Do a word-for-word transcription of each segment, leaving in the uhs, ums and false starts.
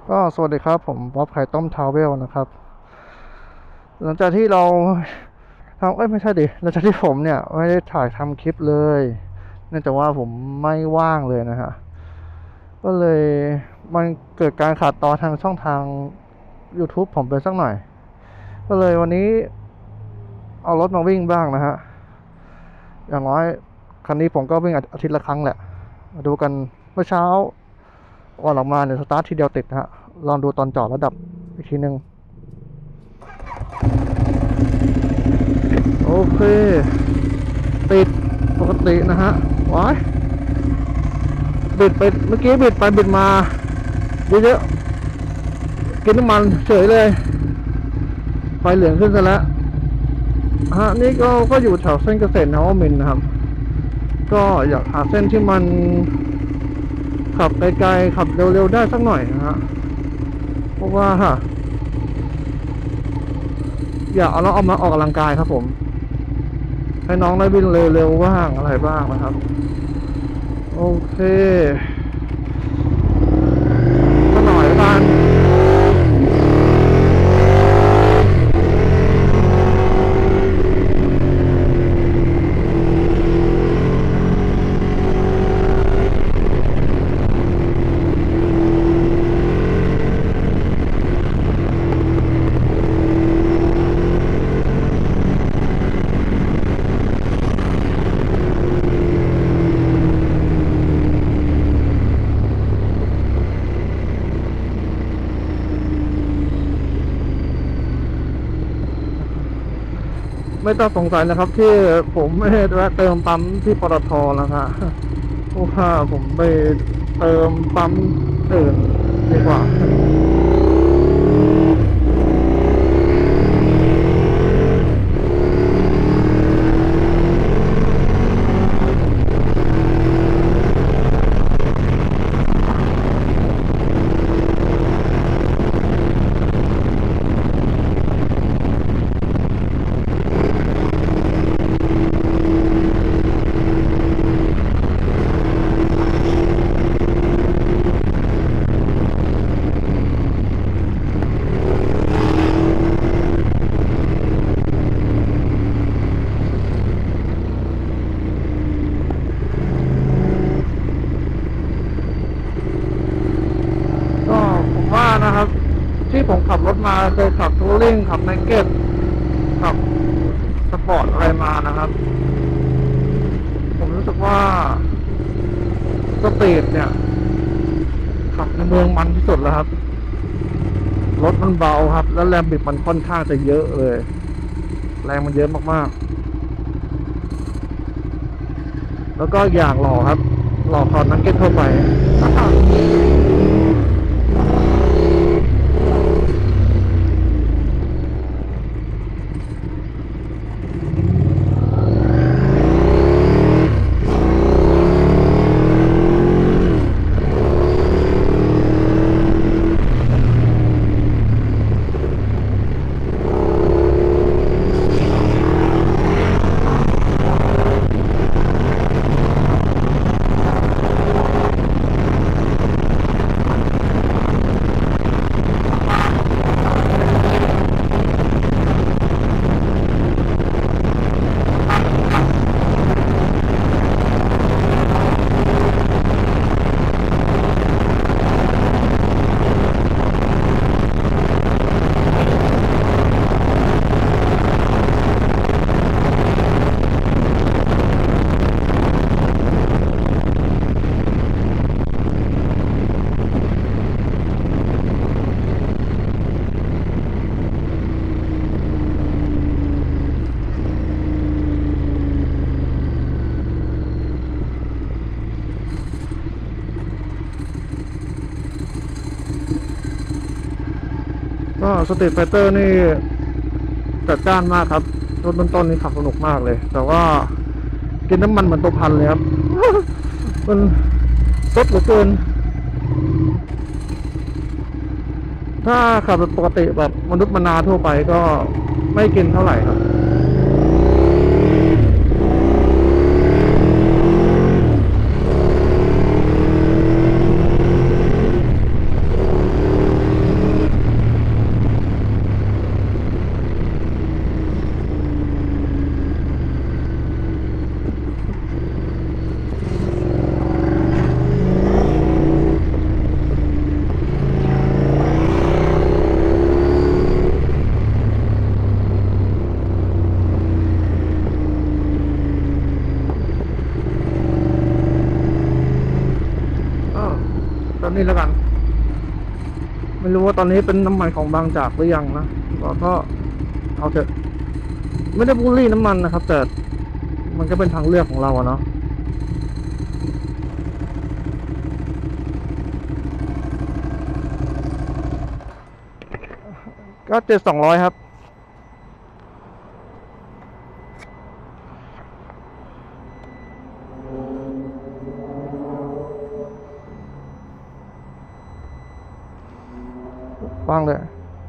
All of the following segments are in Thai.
ก็สวัสดีครับผมบ๊อบไข่ต้มทาวเวลนะครับหลังจากที่เราทำเอ้ยไม่ใช่ดิหลังจากที่ผมเนี่ยไม่ได้ถ่ายทำคลิปเลยเนื่องจากว่าผมไม่ว่างเลยนะฮะก็เลยมันเกิดการขาดตอนทางช่องทาง YouTube ผมไปสักหน่อยก็เลยวันนี้เอารถมาวิ่งบ้างนะฮะอย่างน้อยคันนี้ผมก็วิ่งอาทิตย์ละครั้งแหละมาดูกันเมื่อเช้าก่อนออกมาเนี่ยสตาร์ททีเดียวติดนะฮะลองดูตอนจอดระดับอีกทีนึง โอเคติดปกตินะฮะว้ายบิดไปเมื่อกี้บิดไปบิดมาเยอะๆกินน้ำมันเฉยเลยไฟเหลืองขึ้นซะแล้วฮะนี่ก็ก็อยู่แถวเส้นเกษตรนวมินทร์นะครับก็อยากหาเส้นที่มันขับไกลๆขับเร็วๆได้สักหน่อยนะฮะเพราะว่าอยากเอาน้องเอามาออกกำลังกายครับผมให้น้องได้วิ่งเร็วๆบ้างอะไรบ้างนะครับโอเคก็หน่อยละกันไม่ต้องสงสัยนะครับที่ผมไม่ได้แวะเติมปั๊มที่ปตทนะครับเพราะว่าผมไปเติมปั๊มอื่นดีกว่าก็ผมว่านะครับที่ผมขับรถมาเคยขับทัวริงขับไนเก็ตขับสปอร์ตอะไรมานะครับผมรู้สึกว่าสตรีทเนี่ยขับในเมืองมันที่สุดแล้วครับรถมันเบาครับแล้วแรงบิดมันค่อนข้างจะเยอะเลยแรงมันเยอะมากๆแล้วก็อย่างหล่อครับหล่อคอนนักเก็ตทั่วไปก็สตรีทไฟเตอร์นี่จัดจ้านมากครับรถต้นๆนี่ขับสนุกมากเลยแต่ว่ากินน้ำมันเหมือนตัวพันเลยครับมันซดเหลือเกินถ้าขับแบบปกติแบบมนุษย์มนาทั่วไปก็ไม่กินเท่าไหร่ครับ กนี่แล้วกันไม่รู้ว่าตอนนี้เป็นน้ำมันของบางจากหรือยังนะก็ก็เอาเถอะไม่ได้บูลลี่น้ำมันนะครับแต่มันก็เป็นทางเลือกของเราอะเนาะก็เจ็ดสองร้อยครับฟังเลย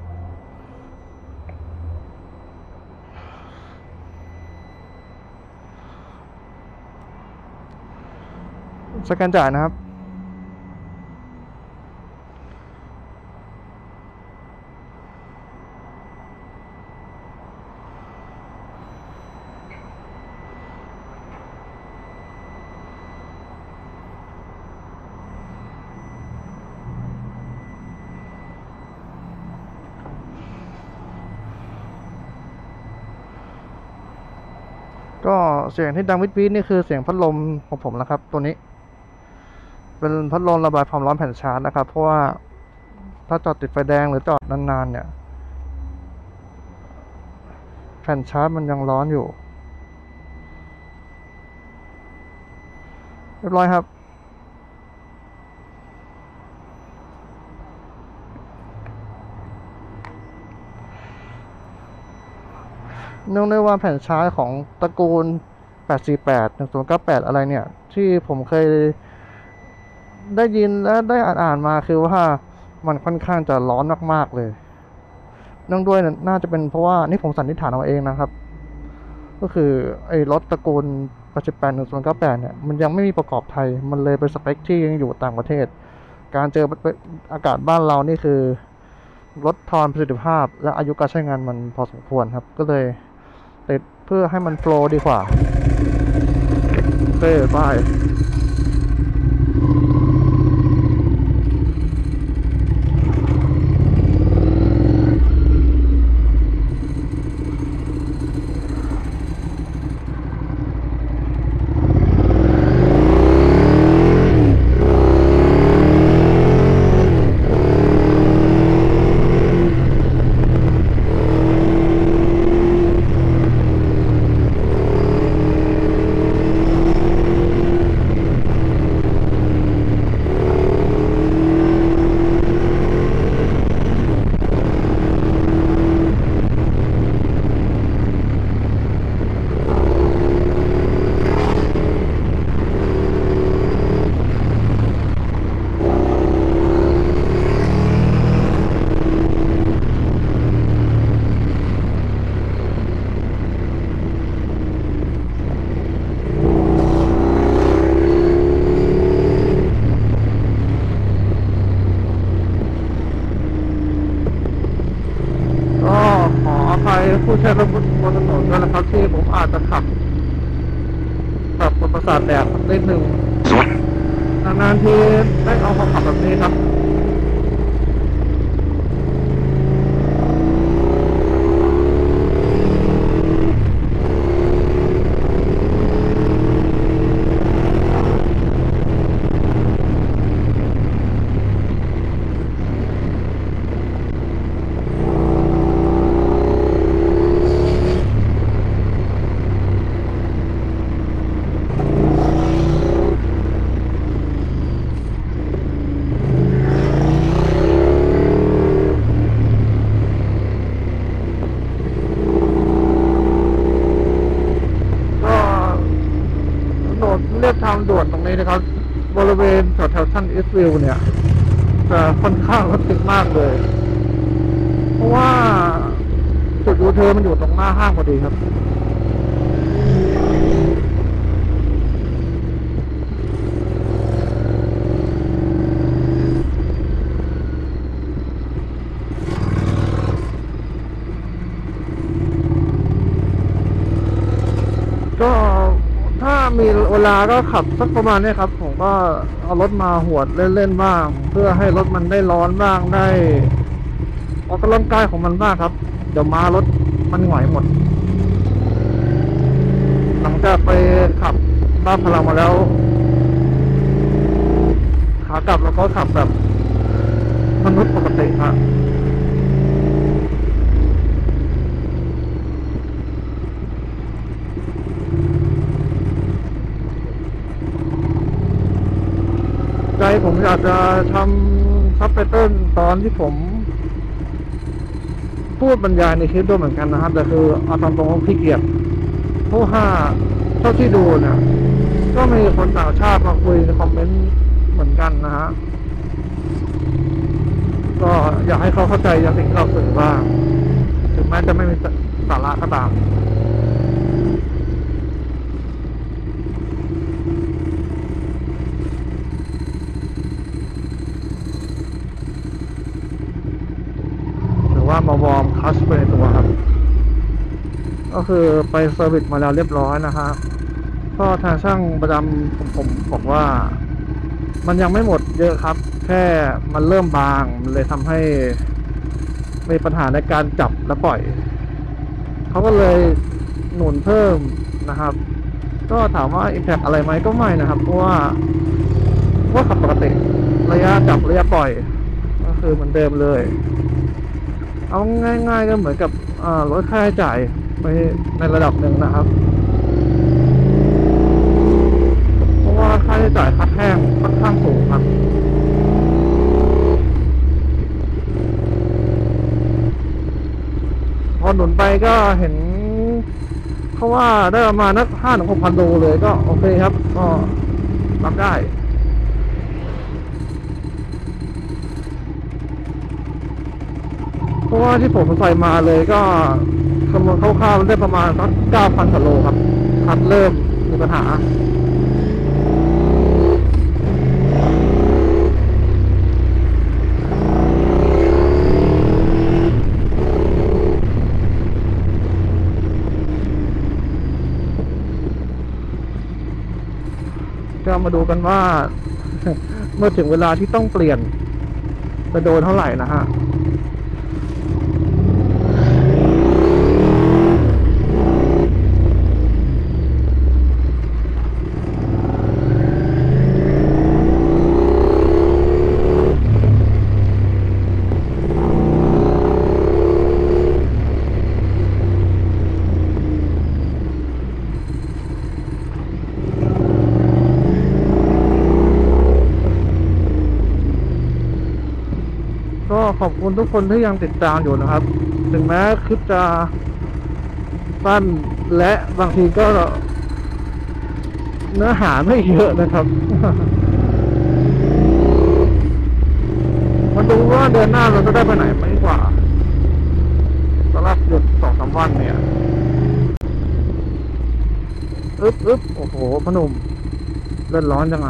สแกนจ่ายนะครับก็เสียงที่ดังวิดวิดนี่คือเสียงพัดลมของผมนะครับตัวนี้เป็นพัดลมระบายความร้อนแผ่นชาร์จนะครับเพราะว่าถ้าจอดติดไฟแดงหรือจอดนานๆเนี่ยแผ่นชาร์จมันยังร้อนอยู่เรียบร้อยครับเนื่องด้วยว่าแผ่นชาร์จของตระกูลแปดสี่แปด หนึ่งศูนย์เก้าแปดอะไรเนี่ยที่ผมเคยได้ยินและได้อ่านๆมาคือว่ามันค่อนข้างจะร้อนมากๆเลยเนื่องด้วยน่าจะเป็นเพราะว่านี่ผมสันนิษฐานเอาเองนะครับก็คือไอ้รถตระกูลแปดสิบแปด หนึ่งศูนย์เก้าแปดเนี่ยมันยังไม่มีประกอบไทยมันเลยเป็นสเปคที่ยังอยู่ต่างประเทศการเจออากาศบ้านเรานี่คือลดทอนประสิทธิภาพและอายุการใช้งานมันพอสมควรครับก็เลยติดเพื่อให้มันโฟลว์ดีกว่าโอเคไปผู้ใช้รถบนถนนด้วยนะครับที่ผมอาจจะขับขับบนประสาทแดดสักนิดหนึ่งนานๆทีได้เอามาขับแบบนี้ครับเรียบทางด่วนตรงนี้นะครับบริเวณแถวๆชั้นอีสต์วิวเนี่ยจะค่อนข้างรถติดมากเลยเพราะว่าจุดยูเทิร์นมันอยู่ตรงหน้าห้างพอดีครับก็ถ้ามีเวลาก็ขับสักประมาณนี้ครับผมก็เอารถมาหวดเล่นๆบ้างเพื่อให้รถมันได้ร้อนบ้างได้ออกกำลังกายของมันบ้างครับเดี๋ยวมารถมันหงอยหมดหลังจากไปขับบ้านพลังมาแล้วขขากลับเราก็ขับแบบมนุษย์ปกติครับใจผมอยากจะทำซับไตเติลตอนที่ผมพูดบรรยายในคลิปด้วยเหมือนกันนะครับแต่คือเอาตามตรงๆขี้เกียจเพราะว่าเท่าที่ดูเนี่ยก็มีคนต่างชาติมาคุยในคอมเมนต์เหมือนกันนะฮะก็อยากให้เขาเข้าใจในสิ่งที่เราสื่อบ้างถึงแม้จะไม่มีสาระก็ตามหรือว่ามาวอร์มคลัชไปในตัวครับก็คือไปเซอร์วิสมาแล้วเรียบร้อยนะฮะก็ทางช่างประจำผมผมบอกว่ามันยังไม่หมดเยอะครับแค่มันเริ่มบางมันเลยทำให้มีปัญหาในการจับและปล่อยเขาก็เลยหนุนเพิ่มนะครับก็ถามว่า impact อะไรไหมก็ไม่นะครับเพราะว่าว่าขับปกติระยะจับระยะปล่อยก็คือเหมือนเดิมเลยเอาง่ายๆก็เหมือนกับลดค่าใช้จ่ายไปในระดับหนึ่งนะครับเพราะว่าค่าใช้จ่ายคัดแห้งค่อนข้างสูงครับพอหนุนไปก็เห็นเขาว่าได้ประมาณนักห้าถึงหกพันโลเลยก็โอเคครับก็รับได้เพราะว่าที่ผมใส่มาเลยก็คำนวณคร่าวๆได้ประมาณสักเก้าพันโลครับคัดเริ่มมีปัญหาก็มาดูกันว่า เมื่อถึงเวลาที่ต้องเปลี่ยนจะโดนเท่าไหร่นะฮะก็ขอบคุณทุกคนที่ยังติดตามอยู่นะครับถึงแม้คลิปจะสั้นและบางทีก็เนื้อหาไม่เยอะนะครับ มาดูว่าเดือนหน้าเราจะได้ไปไหนไหมกว่าสำหรับหยุดสองสามวันเนี่ยอึ๊บอึ๊บโอ้โหพนุ่มเลือดร้อนจังอ่ะ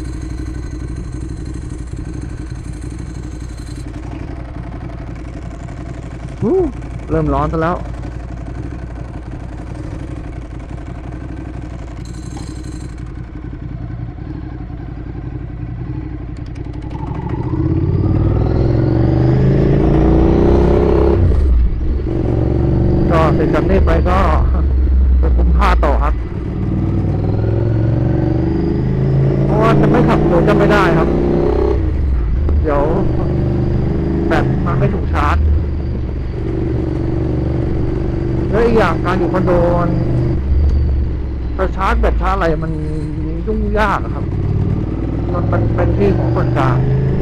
เริ่มร้อนซะแล้วก็เสร็จจากนี้ไปก็ไปคุมผ้าต่อครับเพราะว่าจะไม่ขับรถจะไม่ได้ครับเดี๋ยวแบตมันไม่ถูกชาร์จแล้วอีกอย่างการอยู่คอนโดจะชาร์จแบตชาร์จอะไรมันยุ่งยากครับมันเป็นที่ของคนกลาง